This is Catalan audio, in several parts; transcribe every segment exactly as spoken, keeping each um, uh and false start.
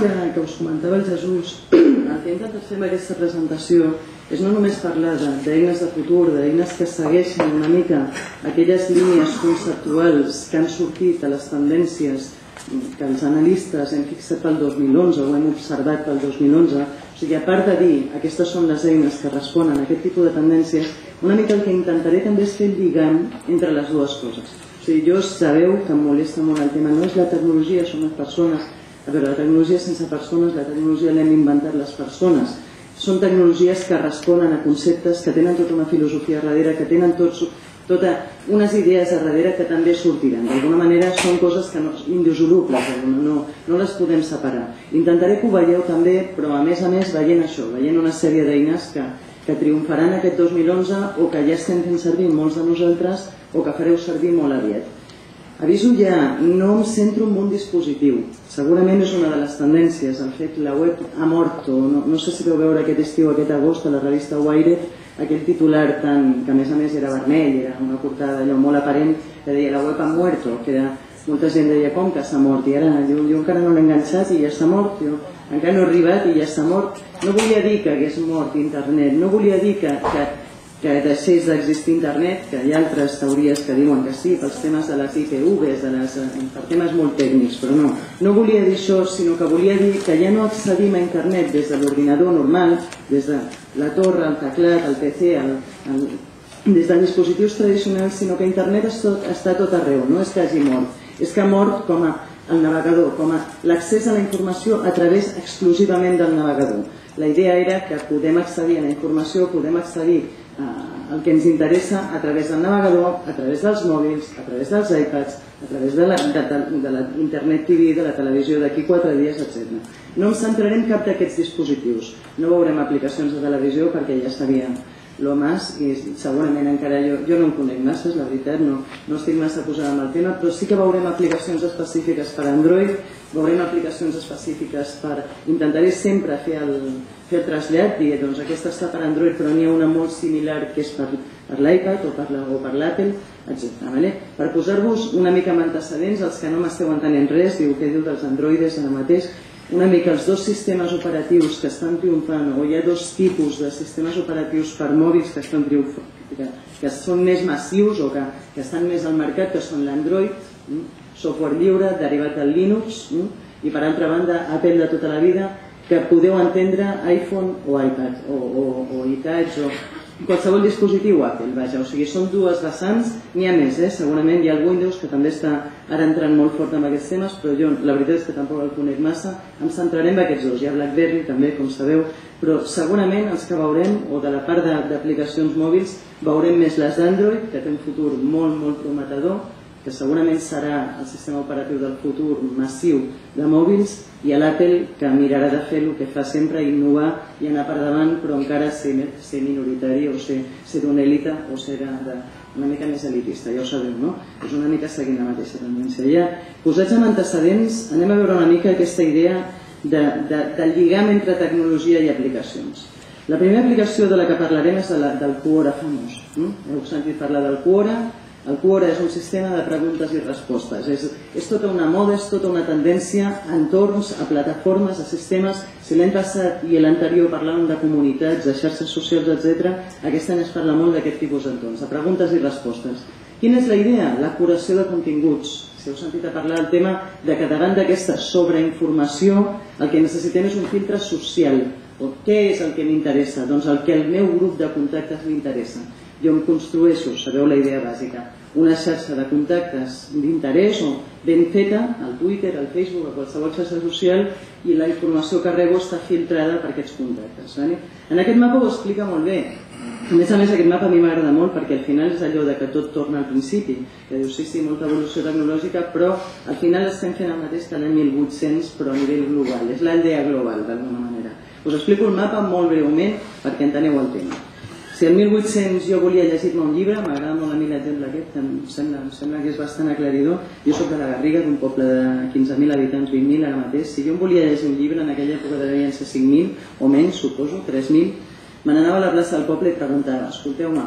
que us comentava el Jesús, el que he intentat fer amb aquesta presentació és no només parlar d'eines de futur, d'eines que segueixen una mica aquelles línies conceptuals que han sortit a les tendències que els analistes hem fixat pel dos mil onze o hem observat pel dos mil onze. O sigui, a part de dir aquestes són les eines que responen a aquest tipus de tendències, una mica el que intentaré també és fer el lligam entre les dues coses. O sigui, jo sabeu que em molesta molt el tema, no és la tecnologia, són les persones. A veure, la tecnologia sense persones, la tecnologia l'hem inventat les persones. Són tecnologies que responen a conceptes, que tenen tota una filosofia darrere, que tenen tots, totes unes idees a darrere que també sortiran. D'alguna manera són coses que no, indissolubles, no, no les podem separar. Intentaré que ho veieu també, però a més a més veient això, veient una sèrie d'eines que, que triomfaran aquest dos mil onze o que ja estem fent servir molts de nosaltres o que fareu servir molt aviat. Aviso ja, no em centro en un dispositiu. Segurament és una de les tendències, el fet que la web ha mort, o no, no sé si vau veure aquest estiu, aquest agost, a la revista Wired, aquell titular tan, que a més a més era vermell, era una portada allò molt aparent, que deia la web ha muerto, que era, molta gent deia com que s'ha mort, i ara jo, jo encara no l'he enganxat i ja s'ha mort, jo encara no he arribat i ja s'ha mort. No volia dir que hagués mort internet, no volia dir que, que que deixés d'existir internet, que hi ha altres teories que diuen que sí, pels temes de les I P Vs, de les, per temes molt tècnics, però no. No volia dir això, sinó que volia dir que ja no accedim a internet des de l'ordinador normal, des de la torre, el teclat, el P C, el, el, des de dispositius tradicionals, sinó que internet està, està tot arreu, no és que hagi mort, és que ha mort com a el navegador, com a l'accés a la informació a través exclusivament del navegador. La idea era que podem accedir a la informació, podem accedir el que ens interessa a través del navegador, a través dels mòbils, a través dels iPads, a través de la, de, de la internet T V, de la televisió d'aquí quatre dies, etcètera. No em centraré en cap d'aquests dispositius. No veurem aplicacions de televisió perquè ja seria lo más i segurament encara jo, jo no en conec massa, és la veritat, no, no estic massa posada amb el tema, però sí que veurem aplicacions específiques per Android, veurem aplicacions específiques per... Intentaré sempre fer el, fer el trasllat, dir, doncs aquesta està per Android però n'hi ha una molt similar que és per, per l'iPad o per l'Apple, etcètera. Vale? Per posar-vos una mica amb antecedents, els que no m'esteu entenent res, diu què diu dels androides ara mateix, una mica els dos sistemes operatius que estan triomfant, o hi ha dos tipus de sistemes operatius per mòbils que estan triomfant, que, que són més massius o que, que estan més al mercat, que són l'Android, software lliure, derivat del Linux, i per altra banda Apple de tota la vida, que podeu entendre iPhone o iPad, o, o, o iTouch, o qualsevol dispositiu Apple, vaja, o sigui, són dues vessants, n'hi ha més, eh? Segurament hi ha el Windows que també està ara entrant molt fort en aquests temes, però jo la veritat és que tampoc el conec massa, em centraré en aquests dos, hi ha BlackBerry també, com sabeu, però segurament els que veurem, o de la part d'aplicacions mòbils, veurem més les d'Android, que té un futur molt, molt prometedor, que segurament serà el sistema operatiu del futur massiu de mòbils, i a l'Apple, que mirarà de fer el que fa sempre, innovar i anar per davant, però encara ser, ser minoritari o ser, ser d'una élita o ser de, de, una mica més elitista, ja ho sabeu, no? És una mica seguint la mateixa tendència. Ja, posats amb antecedents, anem a veure una mica aquesta idea de, de, del lligam entre tecnologia i aplicacions. La primera aplicació de la que parlarem és de la, del Quora famós. No? Heu sentit parlar del Quora? El Quora és un sistema de preguntes i respostes. És, és tota una moda, és tota una tendència a entorns, a plataformes, a sistemes. Si l'any passat i l'anterior parlàvem de comunitats, de xarxes socials, etcètera, aquest any es parla molt d'aquest tipus d'entorns, de preguntes i respostes. Quina és la idea? La curació de continguts. Si heu sentit a parlar del tema de que davant d'aquesta sobreinformació el que necessitem és un filtre social. O què és el que m'interessa? Doncs el que el meu grup de contactes m'interessa. Jo em construeixo, sabeu la idea bàsica, una xarxa de contactes d'interès o ben feta, al Twitter, al Facebook, a qualsevol xarxa social, i la informació que rebo està filtrada per aquests contactes. En aquest mapa ho explica molt bé. A més a més, aquest mapa a mi m'agrada molt perquè al final és allò de que tot torna al principi, que dius, sí, sí, molta evolució tecnològica, però al final estem fent el mateix que l'any mil vuit-cents, però a nivell global. És l'aldea global, d'alguna manera. Us explico el mapa molt breument perquè enteneu el tema. Si el mil vuit-cents jo volia llegir-me un llibre, m'agrada molt a mi l'exemple aquest, que em sembla, em sembla que és bastant aclaridor. Jo soc de la Garriga, d'un poble de quinze mil habitants, vint mil ara mateix. Si jo em volia llegir un llibre, en aquella època devien ser cinc mil, o menys, suposo, tres mil, me n'anava a la plaça del poble i preguntava, escolteu-me,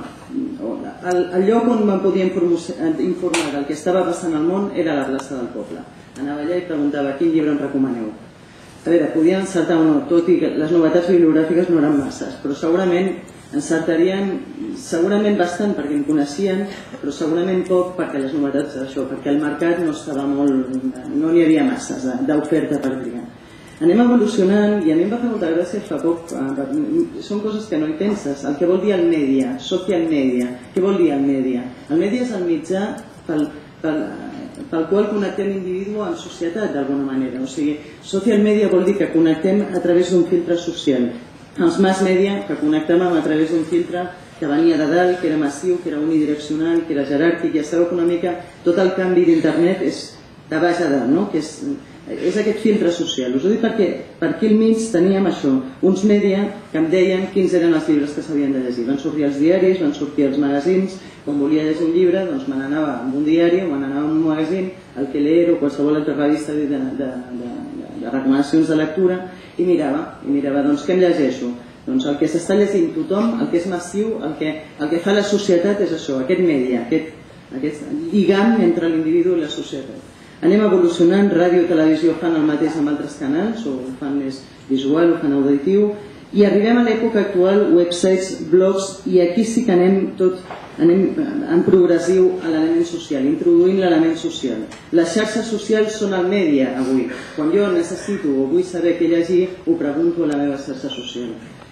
el, el lloc on me'n podia informar del que estava passant al món era la plaça del poble. Anava allà i preguntava, quin llibre em recomaneu? a veure, podien encertar o no, tot i que les novetats bibliogràfiques no eren masses, però segurament encertarien segurament bastant perquè em coneixien, però segurament poc perquè les novetats, això, perquè el mercat no estava molt, no n'hi havia masses d'oferta per triar. Anem evolucionant i a mi em va fer molta gràcia fa poc, són coses que no hi penses, el que vol dir el mèdia, social media, què vol dir el mèdia? El mèdia és el mitjà pel, pel, pel qual connectem individu amb societat d'alguna manera, o sigui, social media vol dir que connectem a través d'un filtre social. Els mass media que connectàvem a través d'un filtre que venia de dalt, que era massiu, que era unidireccional, que era jeràrquic, i ja sabeu que una mica tot el canvi d'internet és de baix a dalt, no? Que és, és aquest filtre social. Us ho dic perquè per aquí al mig teníem això, uns mèdia que em deien quins eren els llibres que s'havien de llegir. Van sortir els diaris, van sortir els magazins, quan volia llegir un llibre doncs me n'anava amb un diari o me n'anava amb un magazín, el que leer o qualsevol altra revista de, de, de, de, de recomanacions de lectura, i mirava, i mirava, doncs què em llegeixo? Doncs el que s'està llegint tothom, el que és massiu, el que, el que fa la societat és això, aquest mèdia, aquest, aquest lligam entre l'individu i la societat. Anem evolucionant, ràdio i televisió fan el mateix amb altres canals, o ho fan més visual, ho fan auditiu, i arribem a l'època actual, websites, blogs, i aquí sí que anem tot, anem en progressiu a l'element social, introduint l'element social. Les xarxes socials són el mèdia avui. Quan jo necessito o vull saber què llegir, ho pregunto a la meva xarxa social.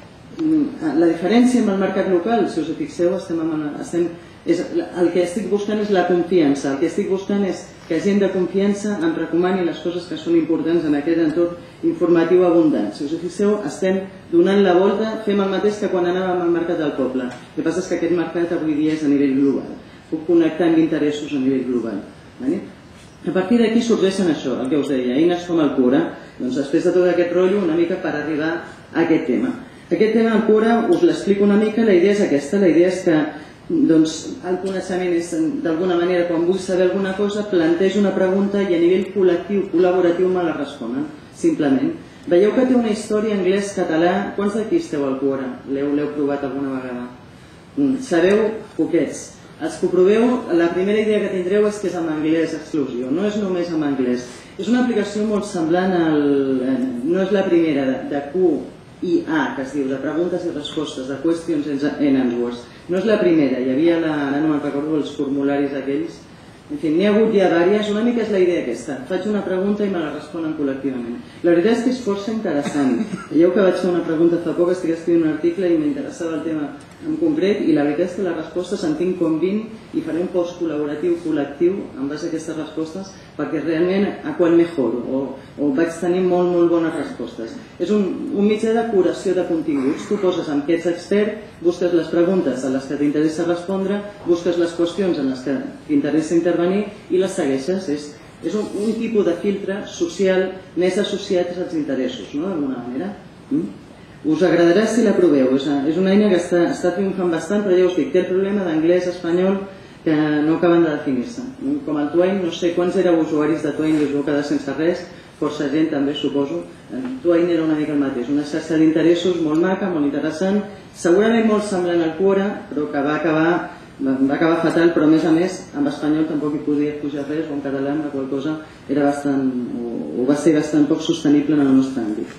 La diferència amb el mercat local, si us hi fixeu, estem, estem, és, el que estic buscant és la confiança, el que estic buscant és que gent de confiança em recomani les coses que són importants en aquest entorn informatiu abundant. Si us hi fixeu, estem donant la volta, fem el mateix que quan anàvem al mercat del poble. El que passa és que aquest mercat avui dia és a nivell global. Puc connectar amb interessos a nivell global. A partir d'aquí sorgeixen això, el que us deia, eines com el Quora, doncs després de tot aquest rotllo, una mica per arribar a aquest tema. Aquest tema del Quora us l'explico una mica, la idea és aquesta, la idea és que doncs, el coneixement és, d'alguna manera, quan vull saber alguna cosa, plantejo una pregunta i a nivell col·lectiu, col·laboratiu me la responen, simplement. Veieu que té una història anglès-català, quants d'aquí esteu al Quora? L'heu provat alguna vegada? Sabeu poquets. Els que ho proveu, la primera idea que tindreu és que és en anglès exclusiu, no és només en anglès. És una aplicació molt semblant al... no és la primera, de Q i A, que es diu, de preguntes i respostes, de questions and answers. No és la primera, hi havia, la, ara no me'n recordo, els formularis aquells. En fi, n'hi ha hagut ja diverses, una mica és la idea aquesta. Faig una pregunta i me la responen col·lectivament. La veritat és que és força interessant. Veieu que vaig fer una pregunta fa poc, estic escrivint un article i m'interessava el tema en concret, i la veritat és que les respostes en tinc com vint i faré un post col·laboratiu col·lectiu en base a aquestes respostes perquè realment a qual mejor, o, o vaig tenir molt, molt bones respostes. És un, un mitjà de curació de continguts. Tu poses amb què ets expert, busques les preguntes a les que t'interessa respondre, busques les qüestions en les que t'interessa intervenir i les segueixes. És, és un, un tipus de filtre social més associat als interessos, no? D'alguna manera. Mm? Us agradarà si la proveu. És una eina que està, està triomfant bastant, però ja us dic, té el problema d'anglès, espanyol, que no acaben de definir-se. Com el Twain, no sé quants éreu usuaris de Twain i us vau quedar sense res, força gent també, suposo. Twain era una mica el mateix, una xarxa d'interessos molt maca, molt interessant, segurament molt semblant al Quora, però que va acabar, va acabar fatal, però a més a més, en espanyol tampoc hi podia pujar res, o en català, la qual cosa era bastant, o va ser bastant poc sostenible en el nostre àmbit.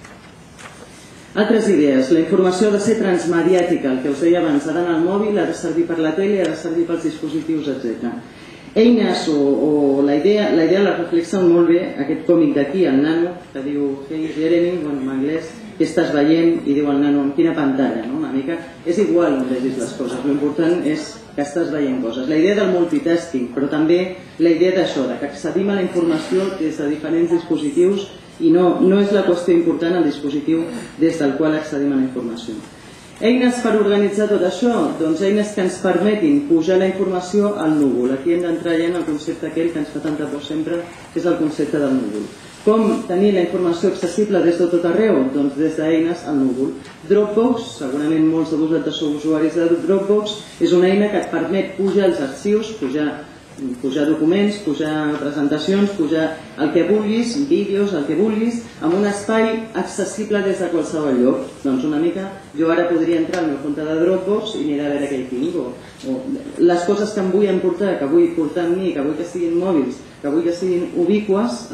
Altres idees. La informació ha de ser transmediàtica, el que us deia abans, ha d'anar al mòbil, ha de servir per la tele, ha de servir pels dispositius, etcètera. Eines o, o la idea, la idea la reflexen molt bé aquest còmic d'aquí, el nano, que diu Hey Jeremy, bueno, en anglès, què estàs veient? I diu el nano, en quina pantalla, no? Una mica. És igual on vegis les coses, l'important és que estàs veient coses. La idea del multitasking, però també la idea d'això, que accedim a la informació des de diferents dispositius i no, no és la qüestió important el dispositiu des del qual accedim a la informació. Eines per organitzar tot això? Doncs eines que ens permetin pujar la informació al núvol. Aquí hem d'entrar ja en el concepte aquell que ens fa tanta por sempre, que és el concepte del núvol. Com tenir la informació accessible des de tot arreu? Doncs des d'eines al núvol. Dropbox, segurament molts de vosaltres sou usuaris de Dropbox, és una eina que et permet pujar els arxius, pujar pujar documents, pujar presentacions, pujar el que vulguis, vídeos, el que vulguis, en un espai accessible des de qualsevol lloc. Doncs una mica, jo ara podria entrar al meu compte de Dropbox i mirar a veure què hi tinc, o, o les coses que em vull emportar, que vull portar amb mi, que vull que siguin mòbils, que vull que siguin ubiques,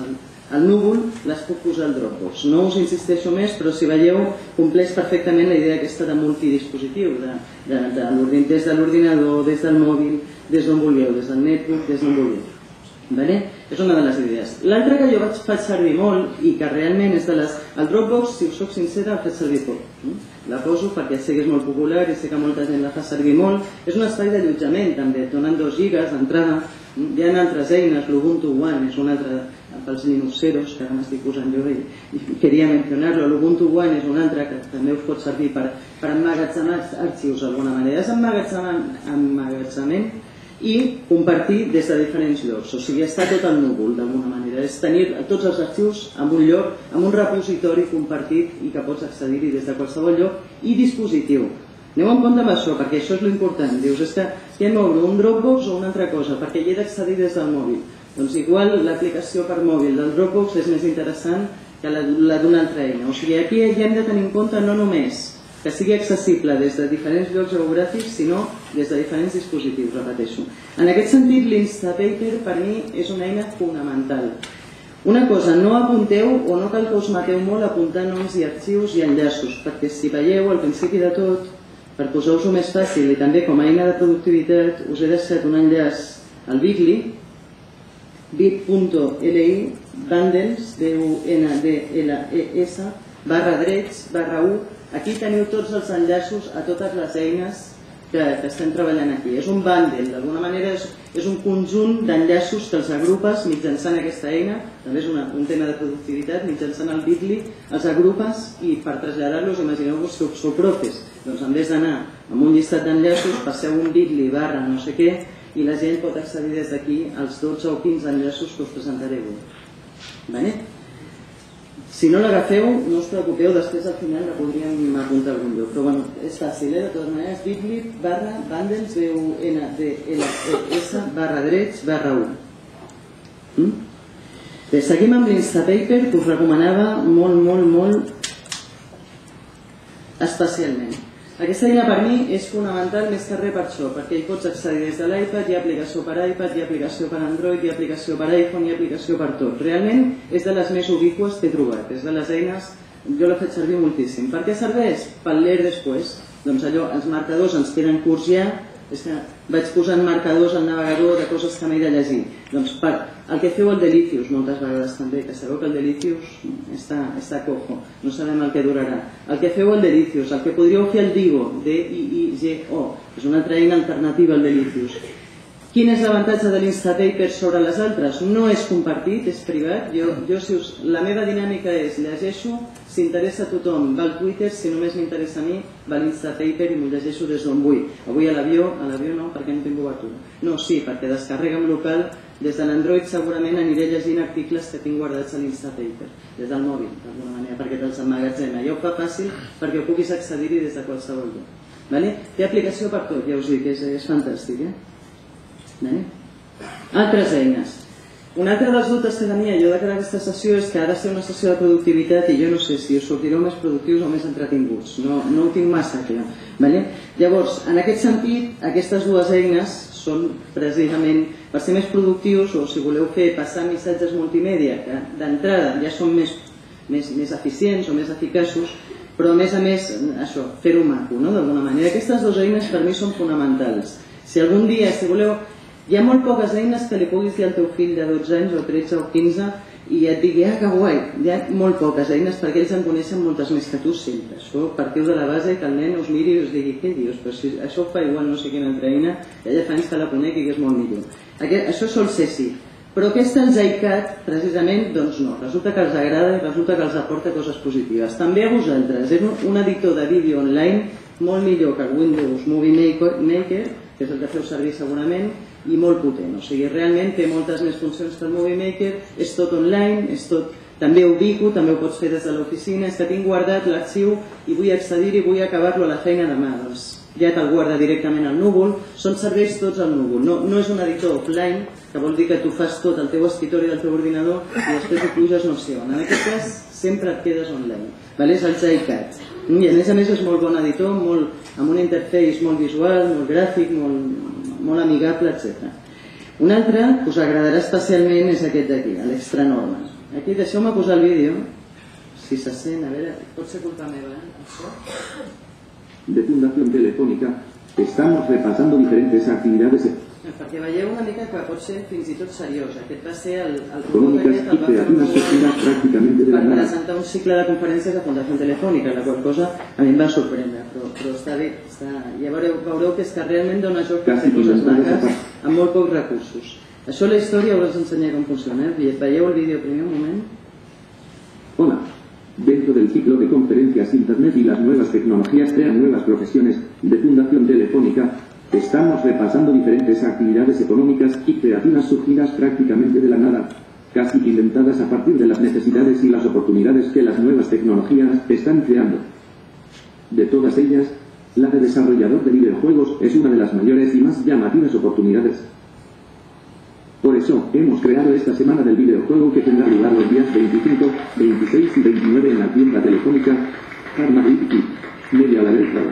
al núvol les puc posar al Dropbox. No us insisteixo més, però si veieu, compleix perfectament la idea aquesta de multidispositiu, des de l'ordinador, des del mòbil, des d'on vulgueu, des del netbook, des d'on vulgueu. És una de les idees. L'altra que jo faig servir molt i que realment és de les... El Dropbox, si us soc sincera, el faig servir poc. La poso perquè sé que és molt popular i sé que molta gent la fa servir molt. És un espai d'allotjament també, et donen dos gigas d'entrada. Hi ha altres eines, l'Ubuntu One és una altra pels Linuxeros, que ara m'estic posant jo i queria mencionar-lo. L'Ubuntu One és una altra que també us pot servir per emmagatzemar arxius d'alguna manera. És emmagatzemament i compartir des de diferents llocs, o sigui, està tot al núvol d'alguna manera, és tenir tots els arxius en un lloc, en un repositori compartit i que pots accedir-hi des de qualsevol lloc i dispositiu. Aneu en compte amb això, perquè això és l'important. Dius, és que què m'obro, un Dropbox o una altra cosa, perquè hi he d'accedir des del mòbil. Doncs igual l'aplicació per mòbil del Dropbox és més interessant que la d'una altra eina. O sigui, aquí hi hem de tenir en compte no només que sigui accessible des de diferents llocs geogràfics, sinó des de diferents dispositius, repeteixo. En aquest sentit, l'Instapaper per mi és una eina fonamental. Una cosa, no apunteu o no cal que us mateu molt a apuntar noms i arxius i enllaços, perquè si veieu al principi de tot, per posar-vos-ho més fàcil i també com a eina de productivitat, us he deixat un enllaç al Bitly, bit.ly, bundles, B U N D L E S, barra drets, barra u. Aquí teniu tots els enllaços a totes les eines que estem treballant aquí. És un bundle, d'alguna manera és un conjunt d'enllaços que els agrupes mitjançant aquesta eina, també és un tema de productivitat, mitjançant el Bitly, els agrupes i per traslladar-los, imagineu-vos que sou profes, doncs en vez d'anar amb un llistat d'enllaços, passeu un Bitly barra no sé què i la gent pot accedir des d'aquí als dotze o quinze enllaços que us presentaré avui. Si no l'agafeu, no us preocupeu, després al final la podríem apuntar a algun lloc. Però bueno, és fàcil, eh? De totes maneres, Bitly barra bundles, B U N D L E S, barra drets, barra u. Bé, seguim amb l'Instapaper, que us recomanava molt, molt, molt especialment. Aquesta eina per mi és fonamental més que res per això, perquè hi pots accedir des de l'iPad, hi ha aplicació per iPad, hi ha aplicació per Android, hi ha aplicació per iPhone, hi ha aplicació per tot. Realment és de les més ubiqües que he trobat, és de les eines, jo la faig servir moltíssim. Per què serveix? Per leer després. Doncs allò, els marcadors ens queden curts ja, és que vaig posant marcadors al navegador de coses que m'he de llegir. Doncs per el que feu el Delicious moltes vegades també, que sabeu que el Delicious està cojo, no sabem el que durarà. El que feu el Delicious, el que podríeu fer el Digo, D I I G O, és una altra eina alternativa al Delicious. Quin és l'avantatge de l'Instapaper sobre les altres? No és compartit, és privat. La meva dinàmica és llegeixo, si interessa a tothom va al Twitter, si només m'interessa a mi va a l'Instapaper i m'ho llegeixo des d'on vull. Avui a l'avió, a l'avió no, perquè no tinc obertura. No, sí, perquè descarrega en local, des de l'Android segurament aniré llegint articles que tinc guardats a l'Instapaper, des del mòbil, d'alguna manera, perquè te'ls emmagatzema. Ja ho fa fàcil perquè ho puguis accedir-hi des de qualsevol lloc. Té aplicació per tot, ja us dic, és fantàstic, eh? Altres eines. Un altre dels dubtes que tenia jo de cara a aquesta sessió és que ha de ser una sessió de productivitat i jo no sé si us sortireu més productius o més entretinguts, no ho tinc massa clar. Llavors, en aquest sentit, aquestes dues eines són precisament per ser més productius o si voleu fer passar missatges multimèdia que d'entrada ja són més eficients o més eficaços, però a més a més, això, fer-ho maco, d'alguna manera. Aquestes dues eines per mi són fonamentals. Si algun dia, si voleu, hi ha molt poques eines que li puguis dir al teu fill de dotze anys o tretze o quinze i et digui, ah, que guai, hi ha molt poques eines perquè ells en coneixen moltes més que tu sempre. Això partiu de la base que el nen us miri i us digui, què dius? Però si això ho fa igual no sé quina altra eina, ella fa anys que la conec i que és molt millor. Això sol ser sí. Però aquesta, el iCat, precisament, doncs no. Resulta que els agrada i resulta que els aporta coses positives. També a vosaltres. És un editor de vídeo online molt millor que el Windows Movie Maker, que és el que feu servir segurament, i molt potent. O sigui, realment té moltes més funcions que el Movie Maker, és tot online, és tot també ubicu, també ho pots fer des de l'oficina, és que tinc guardat l'arxiu i vull accedir-hi i vull acabar-lo a la feina demà. Doncs ja te'l guarda directament al núvol, són serveis tots al núvol. No és un editor offline, que vol dir que tu fas tot al teu escritori del teu ordinador i després ho puges no sé on. En aquest cas sempre et quedes online. És el iCat. I a més a més és molt bon editor, amb una interface molt visual, molt gràfic, molt amigable, etcètera. Un altre que us agradarà especialment és aquest d'aquí, l'Extra Normal. aquí deixeu-me posar el vídeo, si se sent, a veure, pot ser culpa meva, eh? Això. De Fundación Telefónica, estamos repasando diferentes actividades perquè veieu una mica que pot ser fins i tot seriós. Aquest va ser el, el robot aquest, el va fer per presentar un cicle de conferències de Fundació Telefònica, la qual cosa a mi em va sorprendre, però, però està bé. Està... Ja veureu, veureu que és que realment dona joc per fer coses maques amb molt pocs recursos. Això la història us ensenyar com funciona. Veieu el vídeo primer un moment? Hola. Dentro del ciclo de conferencias Internet y las nuevas tecnologías crean nuevas profesiones de Fundación Telefónica, estamos repasando diferentes actividades económicas y creativas surgidas prácticamente de la nada, casi inventadas a partir de las necesidades y las oportunidades que las nuevas tecnologías están creando. De todas ellas, la de desarrollador de videojuegos es una de las mayores y más llamativas oportunidades. Por eso, hemos creado esta semana del videojuego que tendrá lugar los días veinticinco, veintiséis y veintinueve en la tienda telefónica Car Madrid y Media La Vereda.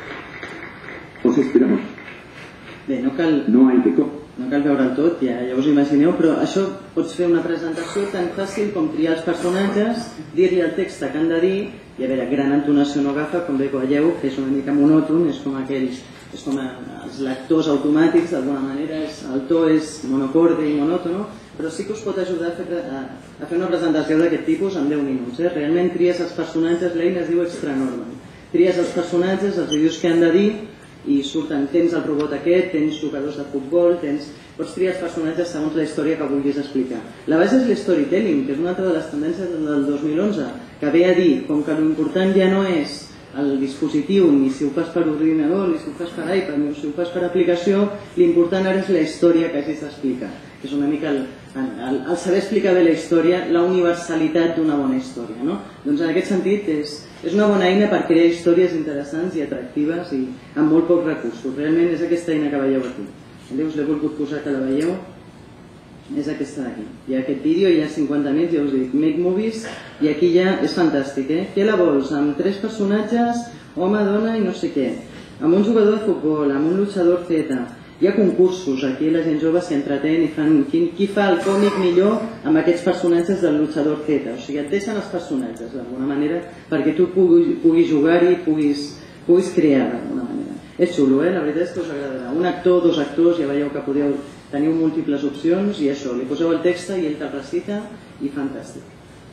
Os esperamos. Bé, no cal, no, hay que no cal veure'l tot, ja, ja us imagineu, però això pots fer una presentació tan fàcil com triar els personatges, dir-li el text que han de dir, i a veure, gran entonació no agafa, com bé veieu, que és una mica monòton, és com aquells, és com els lectors automàtics, d'alguna manera, és, el to és monocorde i monòtono, però sí que us pot ajudar a fer, a, a fer una presentació d'aquest tipus en deu minuts. Eh? Realment tries els personatges, l'eina es diu Extra Normal. Tries els personatges, els vídeos que han de dir, i surten, tens el robot aquest, tens jugadors de futbol, tens... pots triar els personatges segons la història que vulguis explicar. La base és l'storytelling, que és una altra de les tendències del dos mil onze, que ve a dir, com que l'important ja no és el dispositiu, ni si ho fas per ordinador, ni si ho fas per iPad, ni si ho fas per aplicació, l'important ara és la història que hagis d'explicar. És una mica el, el, el saber explicar bé la història, la universalitat d'una bona història. No? Doncs en aquest sentit és, és una bona eina per crear històries interessants i atractives i amb molt pocs recursos. Realment és aquesta eina que veieu aquí. Us l'he volgut posar que la veieu. És aquesta d'aquí. Hi ha aquest vídeo, hi ha cinquanta mil, ja us dic, Make Movies, i aquí ja és fantàstic. Eh? Què la vols? Amb tres personatges, home, dona i no sé què. Amb un jugador de futbol, amb un luchador Z. Hi ha concursos, aquí la gent jove s'hi entretén i fan qui, qui fa el còmic millor amb aquests personatges del luchador Z. O sigui, et deixen els personatges d'alguna manera perquè tu puguis, puguis jugar-hi, puguis, puguis crear d'alguna manera. És xulo, eh? La veritat és que us agradarà. Un actor, dos actors, ja veieu que podeu, teniu múltiples opcions i això, li poseu el text i ell te'l recita i fantàstic.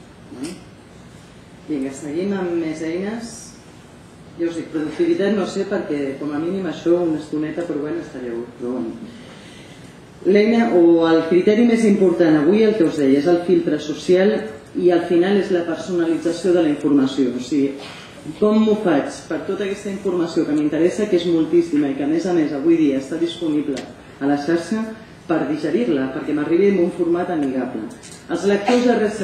Vinga, seguim amb més eines. Ja us dic, productivitat no sé perquè com a mínim això una estoneta però bueno estareu, però bueno. L'eina o el criteri més important avui el que us deia és el filtre social i al final és la personalització de la informació. O sigui, com m'ho faig per tota aquesta informació que m'interessa, que és moltíssima i que a més a més avui dia està disponible a la xarxa, per digerir-la, perquè m'arribi en un format amigable. Els lectors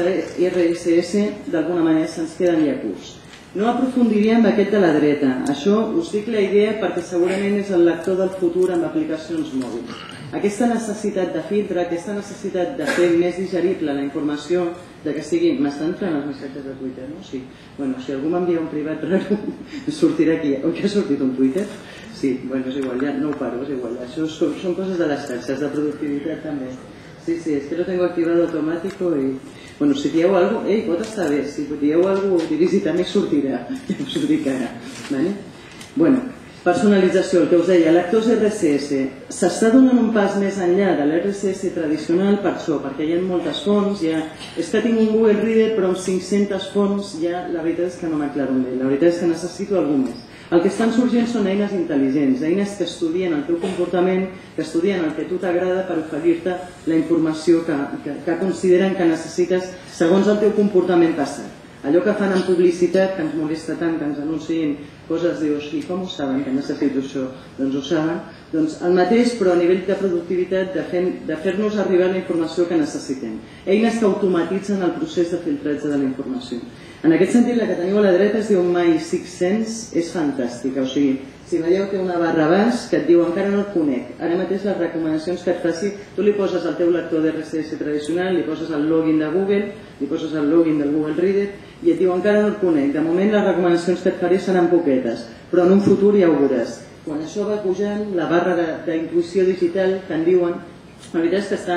R S S d'alguna manera se'ns queden ja curts. No aprofundiria en aquest de la dreta. Això us dic la idea perquè segurament és el lector del futur amb aplicacions mòbils. Aquesta necessitat de filtre, aquesta necessitat de fer més digerible la informació, de que sigui... M'estan fent els missatges de Twitter, no? Sí. Bueno, si algú m'envia un privat raro, sortirà aquí. Oi que ha sortit un Twitter? Sí, bueno, és igual, ja no ho paro, és igual. Això són coses de les xarxes, de productivitat també. Sí, sí, es que lo tengo activado automático y... Bueno, si dieu alguna cosa, ei, pot estar bé, si dieu alguna cosa dirigit a mi sortirà, ja us ho dic ara. Vale? Bueno, personalització, el que us deia, lectors R S S. S'està donant un pas més enllà de l'R S S tradicional per això, perquè hi ha moltes fonts, ja... és que tinc un Google Reader però amb cinc-centes fonts ja la veritat és que no m'aclaro bé, la veritat és que necessito alguna més. El que estan sorgint són eines intel·ligents, eines que estudien el teu comportament, que estudien el que a tu t'agrada per oferir-te la informació que, que, que consideren que necessites segons el teu comportament passat. Allò que fan en publicitat, que ens molesta tant, que ens anunciïn coses, dius, i com ho saben que necessito això? Doncs ho saben. Doncs el mateix, però a nivell de productivitat, de fer-nos arribar la informació que necessitem. Eines que automatitzen el procés de filtratge de la informació. En aquest sentit, la que teniu a la dreta es diu My Six Sense, és fantàstica. O sigui, si veieu té una barra baix que et diu encara no et conec. Ara mateix les recomanacions que et faci, tu li poses el teu lector de R S S tradicional, li poses el login de Google, li poses el login del Google Reader i et diu encara no et conec. De moment les recomanacions que et faré seran poquetes, però en un futur ja ho veuràs. Quan això va pujant, la barra d'intuïció digital que en diuen, la veritat és que està,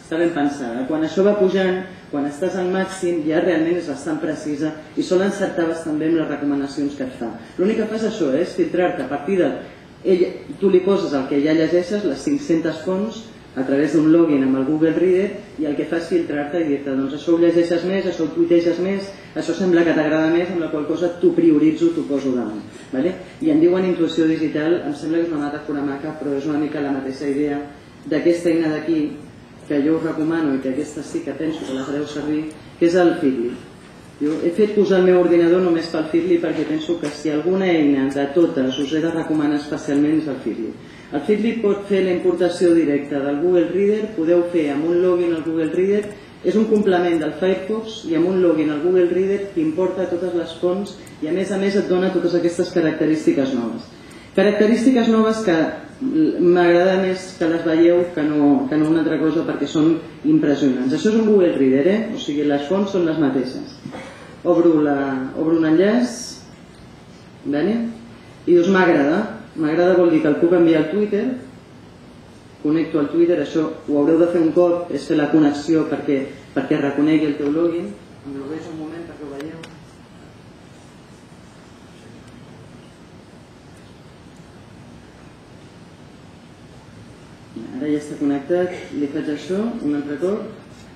està ben pensada. Quan això va pujant, quan estàs al màxim, ja realment és bastant precisa i sol encertar bastant bé amb les recomanacions que et fa. L'únic que fas això és filtrar-te a partir de... Tu li poses el que ja llegeixes, les cinc-centes fonts, a través d'un login amb el Google Reader, i el que fa és filtrar-te i dir-te, doncs això ho llegeixes més, això ho tuiteges més, això sembla que t'agrada més, amb la qual cosa t'ho prioritzo, t'ho poso damunt. I en diuen intuïció digital, em sembla que és una metàfora maca, però és una mica la mateixa idea d'aquesta eina d'aquí, que jo us recomano i que aquesta sí que penso que la fareu servir, que és el Feedly. Jo he fet posar el meu ordinador només pel Feedly perquè penso que si alguna eina de totes us he de recomanar especialment és el Feedly. El Feedly pot fer la importació directa del Google Reader, podeu fer amb un login al Google Reader, és un complement del Firefox i amb un login al Google Reader que importa totes les fonts i a més a més et dona totes aquestes característiques noves. Característiques noves que m'agrada més que les veieu que no, que no una altra cosa perquè són impressionants. Això és un Google Reader, eh? O sigui, les fonts són les mateixes. Obro, la, obro un enllaç, vale? I us m'agrada. M'agrada vol dir que el puc enviar al Twitter, connecto al Twitter, això ho haureu de fer un cop, és fer la connexió perquè, perquè reconegui el teu login. Em bloquejo un moment perquè ho veieu. Ara ja està connectat, li faig això, un altre cop.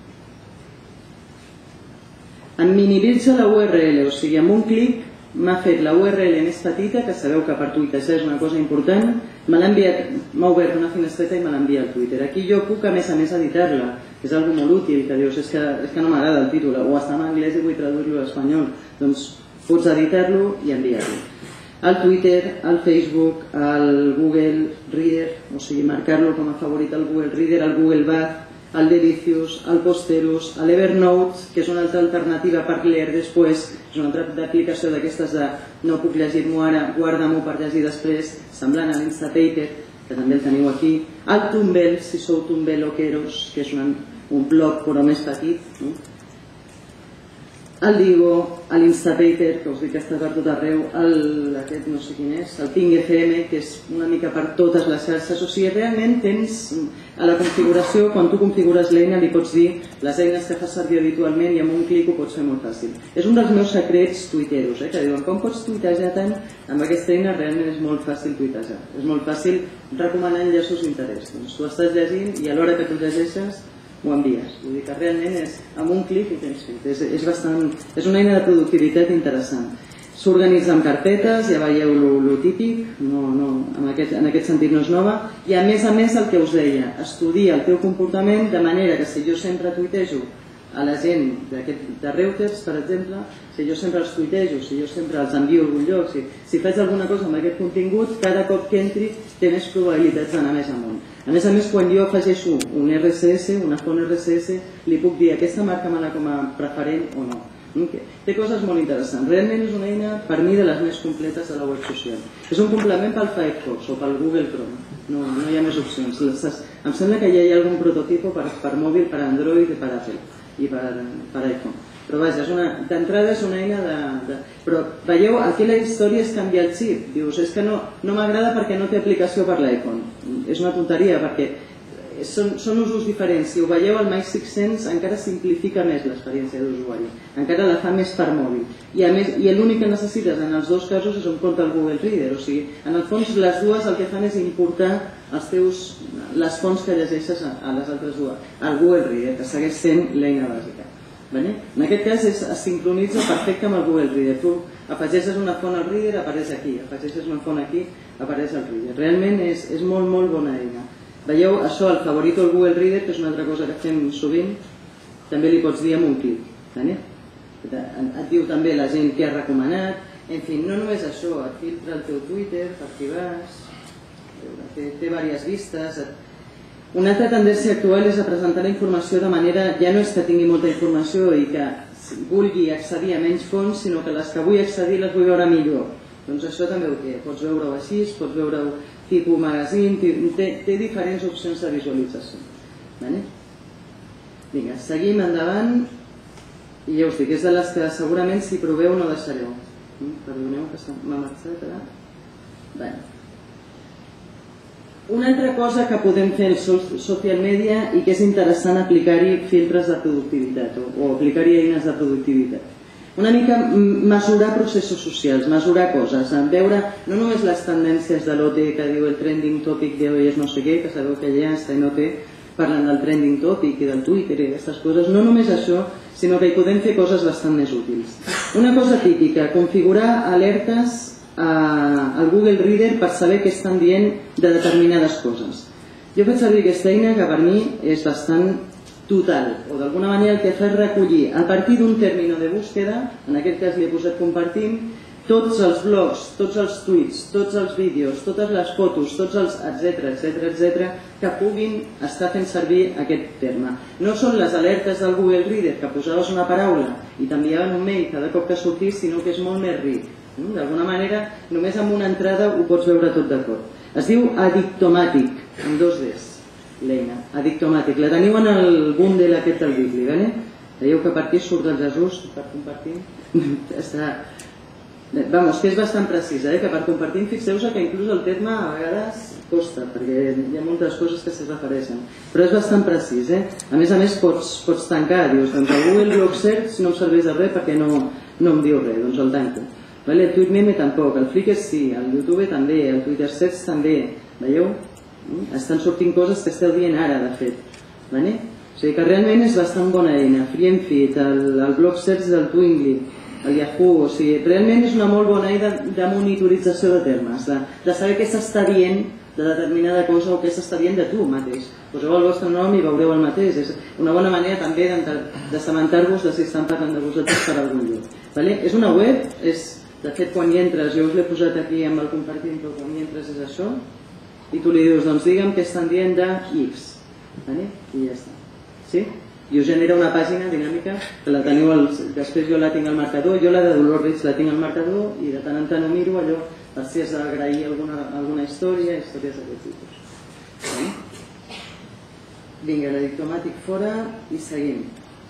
Em minimitza la U R L, o sigui, amb un clic m'ha fet la U R L més petita, que sabeu que per tuitejar és una cosa important, me l'ha enviat, m'ha obert una finestreta i me l'envia al Twitter. Aquí jo puc a més a més editar-la, que és algo molt útil, que dius, és que, és que no m'agrada el títol, o està en anglès i vull traduir-lo a espanyol, doncs pots editar-lo i enviar-lo. Al Twitter, al Facebook, al Google Reader, o sigui, marcar-lo com a favorit al Google Reader, al Google Bath, al Delicious, al Posterous, a l'Evernote, que és una altra alternativa per leer després, és una altra aplicació d'aquestes de no puc llegir-m'ho ara, guarda-m'ho per llegir després, semblant a l'Instapaper, que també el teniu aquí, al Tumblr, si sou Tumbleoqueros, que és un, un blog però més petit, no? El Digo, l'Instapaper, que us dic que està per tot arreu, el, aquest no sé quin és, el Ping F M, que és una mica per totes les xarxes, o sigui, realment tens a la configuració, quan tu configures l'eina li pots dir les eines que fas servir habitualment i amb un clic ho pots fer molt fàcil. És un dels meus secrets tuiteros, eh, que diuen com pots tuitejar tant? Amb aquesta eina realment és molt fàcil tuitejar, és molt fàcil recomanar enllaços d'interès. Doncs tu estàs llegint i a l'hora que tu llegeixes ho envies. Vull dir que realment és amb un clic ho tens fet. És, és, bastant, és una eina de productivitat interessant. S'organitza en carpetes, ja veieu lo típic, no, no, en, aquest, en aquest sentit no és nova, i a més a més el que us deia, estudia el teu comportament de manera que si jo sempre tuitejo a la gent de Reuters, per exemple, si jo sempre els tuitejo, si jo sempre els envio a algun lloc, si, si faig alguna cosa amb aquest contingut, cada cop que entri té més probabilitats d'anar més amunt. A més a més, quan jo afegeixo un R S S, una font R S S, li puc dir aquesta marca-me-la com a preferent o no. Té coses molt interessants. Realment és una eina, per mi, de les més completes de la web social. És un complement pel Firefox o pel Google Chrome. No, no hi ha més opcions. Em sembla que ja hi ha algun prototipo per, per mòbil, per Android i per Apple i per, per iPhone. Però vaja, d'entrada és una eina de, de... Però veieu, aquí la història és canviar el xip. Dius, és que no, no m'agrada perquè no té aplicació per l'iPhone. És una tonteria perquè són, són usos diferents. Si ho veieu, el My Six Sense encara simplifica més l'experiència d'usuari. Encara la fa més per mòbil. I, a més, i l'únic que necessites en els dos casos és un compte al Google Reader. O sigui, en el fons les dues el que fan és importar els teus, les fonts que llegeixes a, a les altres dues. Al Google Reader, que segueix sent l'eina bàsica. En aquest cas es sincronitza perfecte amb el Google Reader. Tu afegeixes una font al Reader, apareix aquí. Afegeixes una font aquí, apareix al Reader. Realment és, és molt, molt bona eina. Veieu, això, el favorito al Google Reader, que és una altra cosa que fem sovint, també li pots dir amb un clic. Et diu també la gent que ha recomanat. En fi, no només això, et filtra el teu Twitter, per aquí vas, té, té diverses vistes. Una altra tendència actual és a presentar la informació de manera, ja no és que tingui molta informació i que vulgui accedir a menys fonts, sinó que les que vull accedir les vull veure millor. Doncs això també ho té, pots veure-ho així, pots veure-ho tipus magazine, té, té diferents opcions de visualització. Vale? Vinga, seguim endavant, i ja us dic, és de les que segurament si proveu no deixareu. Perdoneu que m'ha marxat ara. Vale. Una altra cosa que podem fer en social media i que és interessant aplicar-hi filtres de productivitat o aplicar-hi eines de productivitat. Una mica mesurar processos socials, mesurar coses, veure no només les tendències de l'O T que diu el trending topic de hoy és no sé què, que sabeu que allà està en O T parlant del trending topic i del Twitter i d'aquestes coses, no només això, sinó que hi podem fer coses bastant més útils. Una cosa típica, configurar alertes al Google Reader per saber què estan dient de determinades coses. Jo faig servir aquesta eina que per mi és bastant total, o d'alguna manera el que fa és recollir a partir d'un término de búsqueda, en aquest cas li he posat compartim, tots els blogs, tots els tuits, tots els vídeos, totes les fotos, tots els etcètera, etcètera, etcètera, que puguin estar fent servir aquest terme. No són les alertes del Google Reader que posaves una paraula i t'enviaven un mail cada cop que sortís, sinó que és molt més ric. D'alguna manera, només amb una entrada ho pots veure tot d'acord. Es diu Addictomatic, amb dos Ds, l'eina, Addictomatic. La teniu en el bundle aquest del Weekly, vale? Veieu que per aquí surt el Jesús, per compartir. Està... Vamos, que és bastant precisa, eh? Que per compartir fixeu-se que inclús el terme a vegades costa, perquè hi ha moltes coses que s'hi refereixen. Però és bastant precís, eh? A més a més pots, pots tancar, dius, doncs el Google Blog Search no em serveix de res perquè no, no em diu res, doncs el tanco. Vale? El Tweetmeme tampoc, el Flickr sí, el YouTube també, el Twitter Search també. Veieu? Estan sortint coses que esteu dient ara, de fet. Vale? O sigui que realment és bastant bona eina. FreeNFeed, el, el Blog Search del Twingly, el Yahoo, o sigui, realment és una molt bona eina de, de monitorització de termes, de, de saber què s'està dient de determinada cosa o què s'està dient de tu mateix. Poseu el vostre nom i veureu el mateix. És una bona manera també d'assabentar-vos de si estan parlant de vosaltres per algun lloc. Vale? És una web, és... De fet, quan hi entres, jo us l'he posat aquí amb el compartim, però quan hi entres és això, i tu li dius, doncs digue'm què estan dient de X, vale? I ja està. Sí? I us genera una pàgina dinàmica, que la teniu, al... després jo la tinc al marcador, jo la de Dolors Reig la tinc al marcador, i de tant en tant ho miro allò, per si has d'agrair alguna, alguna història, històries d'aquest tipus. Vale? Vinga, l'Addictomatic fora i seguim.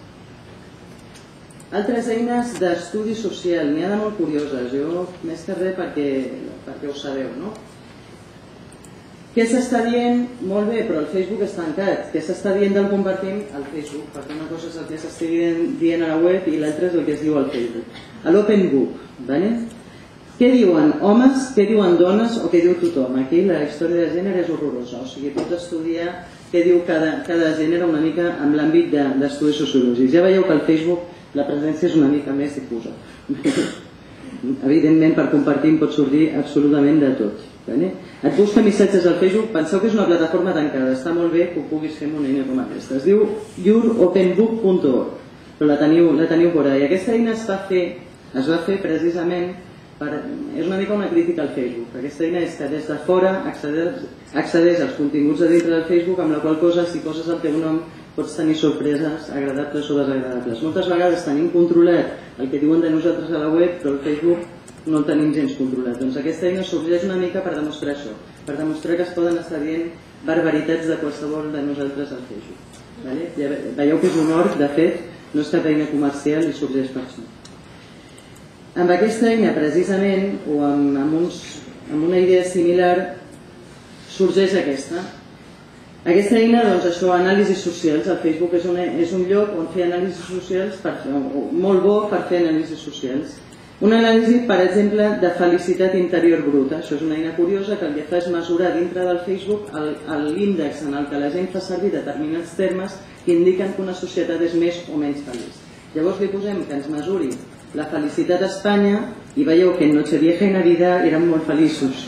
Altres eines d'estudi social, n'hi ha de molt curioses, jo més que res perquè, perquè ho sabeu, no? Què s'està dient? Molt bé, però el Facebook és tancat. Què s'està dient del compartim? Al Facebook, perquè una cosa és el que s'està dient a la web i l'altra és el que es diu al Facebook. A l'Open Book, ¿vale? Què diuen homes, què diuen dones o què diu tothom? Aquí la història de gènere és horrorosa, o sigui, pots estudiar què diu cada, cada gènere una mica amb l'àmbit d'estudis sociològics. Ja veieu que al Facebook la presència és una mica més difusa. Evidentment, per compartir pot sortir absolutament de tot. Vale? Et busca missatges al Facebook, penseu que és una plataforma tancada, està molt bé que ho puguis fer amb una eina com aquesta. Es diu your open book punt org, però la teniu, la teniu por ahí. Aquesta eina es va fer, es va fer precisament per, és una mica una crítica al Facebook. Aquesta eina és que des de fora accedeix, accedeix als continguts de dintre del Facebook, amb la qual cosa, si poses el teu nom, pots tenir sorpreses agradables o desagradables. Moltes vegades tenim controlat el que diuen de nosaltres a la web, però el Facebook no el tenim gens controlat. Doncs aquesta eina sorgeix una mica per demostrar això, per demostrar que es poden estar dient barbaritats de qualsevol de nosaltres al Facebook. Vale? Ja veieu que és un org, de fet, no és cap eina comercial i sorgeix per això. Amb aquesta eina, precisament, o amb, amb, uns, amb una idea similar, sorgeix aquesta. Aquesta eina, doncs això, anàlisis socials. El Facebook és, una, és un lloc on fer anàlisis socials, per, molt bo per fer anàlisis socials. Una anàlisi, per exemple, de felicitat interior bruta. Això és una eina curiosa que el que fa és mesurar dintre del Facebook l'índex en el que la gent fa servir determinats termes que indiquen que una societat és més o menys feliç. Llavors li posem que ens mesuri la felicitat a Espanya i veieu que en Nochevieja i Navidad eren molt feliços.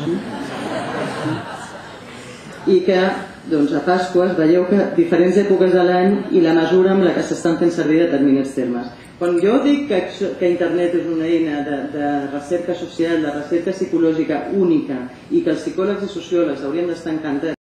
I que doncs, a Pasqua veieu que diferents èpoques de l'any i la mesura amb la que s'estan fent servir determinats termes. Quan jo dic que, que internet és una eina de, de recerca social, de recerca psicològica única i que els psicòlegs i sociòlegs haurien d'estar encantats